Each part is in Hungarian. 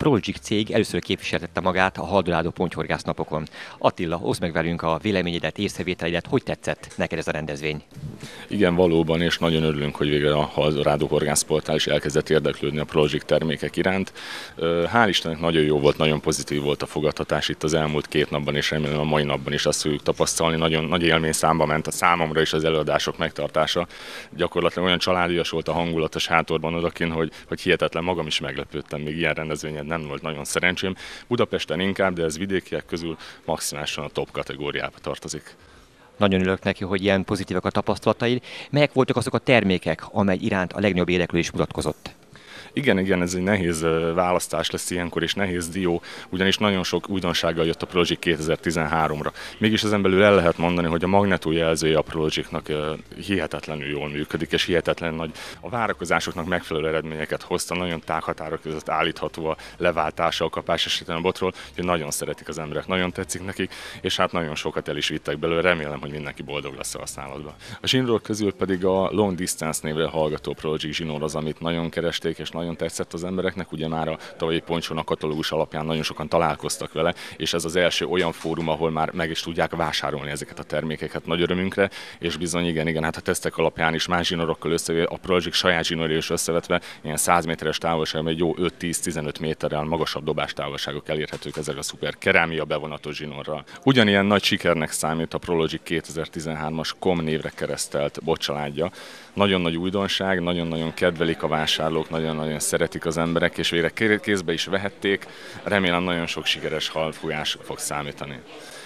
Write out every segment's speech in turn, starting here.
Prologic cég először képviseltette magát a Haldorádó pontyhorgásznapokon. Attila, oszd meg velünk a véleményedet, észrevételidet, hogy tetszett neked ez a rendezvény? Igen, valóban, és nagyon örülünk, hogy végre a Haldorádó horgászportál is elkezdett érdeklődni a Prologic termékek iránt. Hál' Istennek nagyon jó volt, nagyon pozitív volt a fogadtatás itt az elmúlt 2 napban, és remélem a mai napban is azt fogjuk tapasztalni. Nagyon nagy élmény számba ment a számomra is az előadások megtartása. Gyakorlatilag olyan családias volt a hangulat a sátorban odakin, hogy hihetetlen, magam is meglepődtem, még ilyen rendezvényen nem volt nagyon szerencsém. Budapesten inkább, de ez vidékiek közül maximálisan a top kategóriába tartozik. Nagyon örülök neki, hogy ilyen pozitívak a tapasztalataid. Melyek voltak azok a termékek, amely iránt a legnagyobb érdeklődés mutatkozott? Igen, ez egy nehéz választás lesz ilyenkor, és nehéz dió, ugyanis nagyon sok újdonsággal jött a Prologic 2013-ra. Mégis ezen belül el lehet mondani, hogy a magnetó jelzője a Prologicnak hihetetlenül jól működik, és hihetetlen nagy a várakozásoknak megfelelő eredményeket hozta, nagyon tághatárok között állítható a leváltása, a kapás esetén a botról, hogy nagyon szeretik az emberek, nagyon tetszik nekik, és hát nagyon sokat el is vittek belőle, remélem, hogy mindenki boldog lesz a használatban. A zsinórok közül pedig a Long Distance névre hallgató Prologic zsinór az, amit nagyon keresték, és nagyon tetszett az embereknek, ugye már a tavalyi Pontyhon a katalógus alapján nagyon sokan találkoztak vele, és ez az első olyan fórum, ahol már meg is tudják vásárolni ezeket a termékeket nagy örömünkre, és bizony igen, hát a tesztek alapján is más zsinorokkal összevetve, a Prologic saját zsinórja is összevetve, ilyen 100 méteres távolságban egy jó 5-10-15 méterrel magasabb dobástávolságok elérhetők ezzel a szuper kerámia bevonatos zsinórral. Ugyanilyen nagy sikernek számít a Prologic 2013-as KOM névre keresztelt botcsaládja. Nagyon nagy újdonság, nagyon-nagyon kedvelik a vásárlók, nagyon-nagyon szeretik az emberek, és végre kézbe is vehették. Remélem nagyon sok sikeres halfújás fog számítani.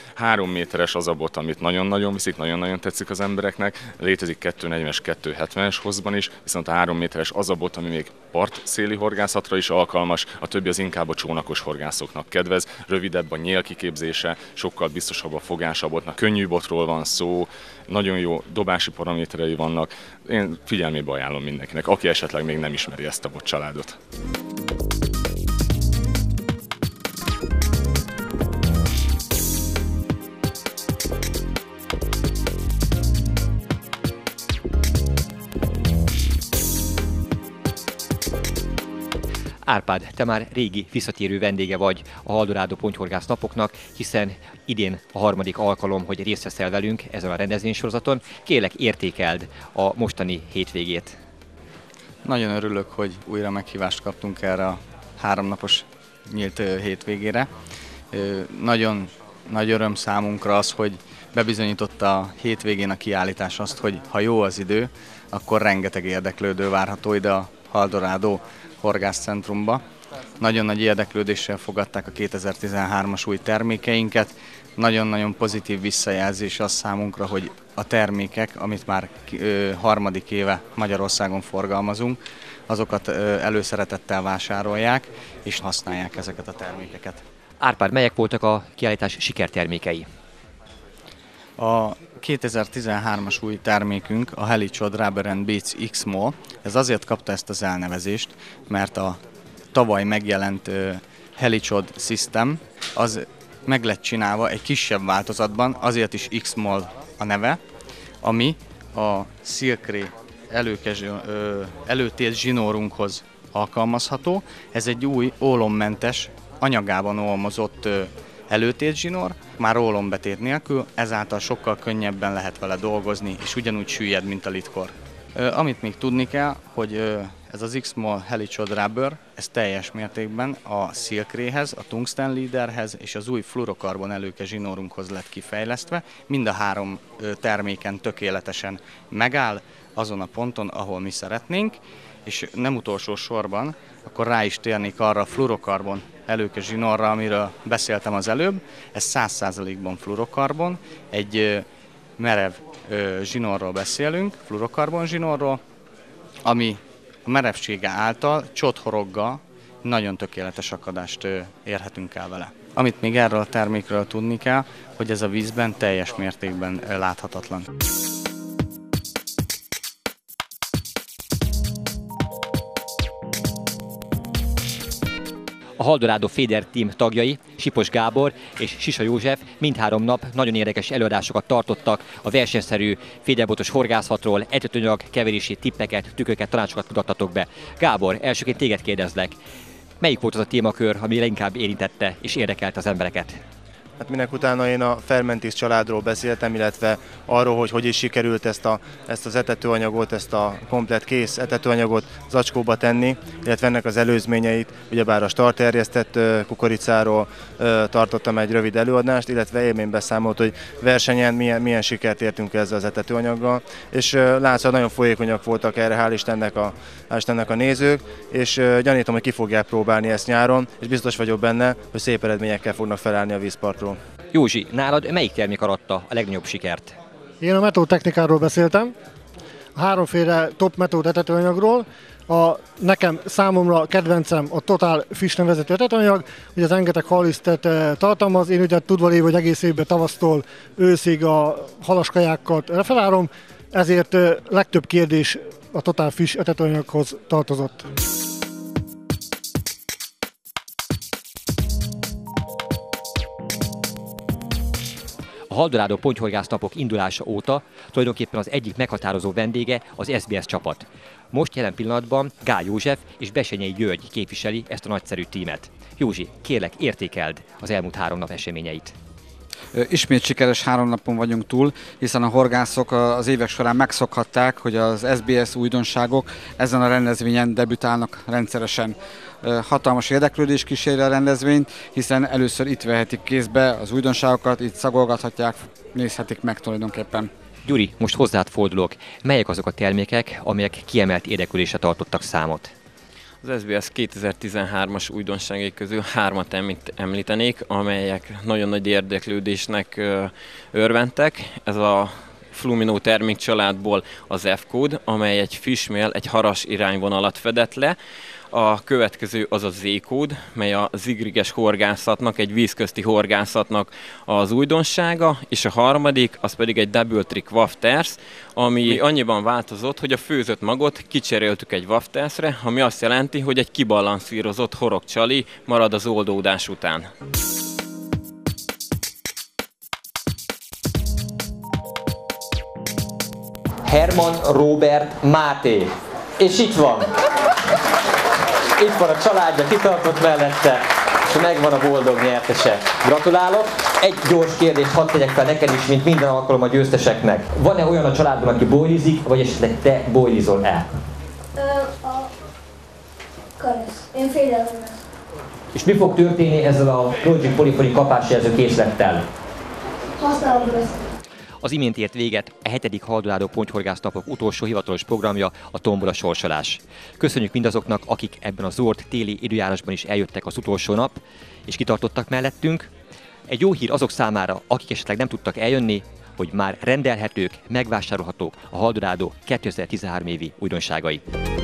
3 méteres az a bot, amit nagyon-nagyon viszik, nagyon-nagyon tetszik az embereknek. Létezik 240-es, 270-es hozban is, viszont a 3 méteres az a bot, ami még partszéli horgászatra is alkalmas, a többi az inkább a csónakos horgászoknak kedvez. Rövidebb a nyélkiképzése, sokkal biztosabb a fogása a botnak. Könnyű botról van szó, nagyon jó dobási paraméterei vannak. Én figyelmébe ajánlom mindenkinek, aki esetleg még nem ismeri ezt a bot családot. Árpád, te már régi visszatérő vendége vagy a Haldorádó pontyhorgásznapoknak, hiszen idén a 3. alkalom, hogy részt veszel velünk ezen a rendezvénysorozaton. Kérlek, értékeld a mostani hétvégét. Nagyon örülök, hogy újra meghívást kaptunk erre a 3 napos nyílt hétvégére. Nagyon nagy öröm számunkra az, hogy bebizonyította a hétvégén a kiállítás azt, hogy ha jó az idő, akkor rengeteg érdeklődő várható ide a Haldorádó horgászcentrumba. Nagyon nagy érdeklődéssel fogadták a 2013-as új termékeinket. Nagyon-nagyon pozitív visszajelzés az számunkra, hogy a termékek, amit már 3. éve Magyarországon forgalmazunk, azokat előszeretettel vásárolják és használják ezeket a termékeket. Árpád, melyek voltak a kiállítás sikertermékei? A 2013-as új termékünk, a Helichod Rubber & Beads X-Mol, ez azért kapta ezt az elnevezést, mert a tavaly megjelent Helichod System, az meg lett csinálva egy kisebb változatban, azért is X-Mol a neve, ami a Silk-Ray előtét zsinórunkhoz alkalmazható. Ez egy új ólommentes, anyagában olmozott előtétzsinór, már ólombetét nélkül, ezáltal sokkal könnyebben lehet vele dolgozni, és ugyanúgy süllyed, mint a litkor. Amit még tudni kell, hogy ez az X-Mol Helichod Rubber, ez teljes mértékben a Silk-Rayhez, a Tungsten Leaderhez és az új fluorokarbon előke zsinórunkhoz lett kifejlesztve. Mind a 3 terméken tökéletesen megáll azon a ponton, ahol mi szeretnénk, és nem utolsó sorban, akkor rá is térnék arra a fluorokarbon előke zsinórra, amiről beszéltem az előbb. Ez 100%-ban fluorokarbon, egy merev zsinórról beszélünk, fluorokarbon zsinórról, ami a merevsége által csothoroggal nagyon tökéletes akadást érhetünk el vele. Amit még erről a termékről tudni kell, hogy ez a vízben teljes mértékben láthatatlan. A Haldorádó Féder Team tagjai, Sipos Gábor és Sisa József mindhárom nap nagyon érdekes előadásokat tartottak a versenyszerű féderbotos horgászatról, etetőanyag keverési tippeket, tüköket, tanácsokat mutattatok be. Gábor, elsőként téged kérdezlek. Melyik volt az a témakör, ami leginkább érintette és érdekelte az embereket? Hát minek utána én a Fermentis családról beszéltem, illetve arról, hogy is sikerült ezt az etetőanyagot, ezt a komplett kész etetőanyagot zacskóba tenni, illetve ennek az előzményeit, ugyebár a starterjesztett kukoricáról tartottam egy rövid előadást, illetve élménybeszámolt, hogy versenyen milyen sikert értünk ezzel az etetőanyaggal, és látszott, nagyon folyékonyak voltak erre, hál' Istennek a nézők, és gyanítom, hogy ki fogják próbálni ezt nyáron, és biztos vagyok benne, hogy szép eredményekkel fognak felállni a vízpartról. Józsi, nálad melyik termék aratta a legnagyobb sikert? Én a metódtechnikáról beszéltem, a háromféle top metód etetőanyagról. Számomra kedvencem a Total Fish nevezetű etetőanyag, hogy az rengeteg hallisztet tartalmaz. Én ugye tudva lévő, hogy egész évben tavasztól őszig a halaskajákat referálom, ezért legtöbb kérdés a Total Fish etetőanyaghoz tartozott. A Haldorádó Pontyhorgász-napok indulása óta tulajdonképpen az egyik meghatározó vendége az SBS csapat. Most jelen pillanatban Gál József és Bessenyei György képviseli ezt a nagyszerű tímet. Józsi, kérlek, értékeld az elmúlt 3 nap eseményeit. Ismét sikeres 3 napon vagyunk túl, hiszen a horgászok az évek során megszokhatták, hogy az SBS újdonságok ezen a rendezvényen debütálnak rendszeresen. Hatalmas érdeklődés kíséri a rendezvényt, hiszen először itt vehetik kézbe az újdonságokat, itt szagolgathatják, nézhetik meg tulajdonképpen. Gyuri, most hozzád fordulok. Melyek azok a termékek, amelyek kiemelt érdeklődésre tartottak számot? Az SBS 2013-as újdonságai közül 3-at említenék, amelyek nagyon nagy érdeklődésnek örventek. Ez a Flumino termékcsaládból az F-kód, amely egy fishmeal, egy haras irányvonalat fedett le. A következő az a Z-kód, mely a zigriges horgászatnak, egy vízközti horgászatnak az újdonsága, és a harmadik, az pedig egy Double Trick Wafters, ami annyiban változott, hogy a főzött magot kicseréltük egy Waftersre, ami azt jelenti, hogy egy kibalanszírozott horogcsali marad az oldódás után. Herman Róbert Máté. És itt van. Itt van a családja, kitartott mellette, és megvan a boldog nyertese. Gratulálok! Egy gyors kérdést hadd tegyek fel neked is, mint minden alkalom a győzteseknek. Van-e olyan a családban, aki bojlizik, vagy esetleg te bojlizol-e? A karesz. Én félelem lesz. És mi fog történni ezzel a Project Polyphony kapásjelző készlettel? Használom lesz. Az imént ért véget a 7. Haldorádó Pontyhorgász-napok utolsó hivatalos programja, a tombola sorsolás. Köszönjük mindazoknak, akik ebben a zord téli időjárásban is eljöttek az utolsó nap, és kitartottak mellettünk. Egy jó hír azok számára, akik esetleg nem tudtak eljönni, hogy már rendelhetők, megvásárolhatók a Haldorádó 2013 évi újdonságai.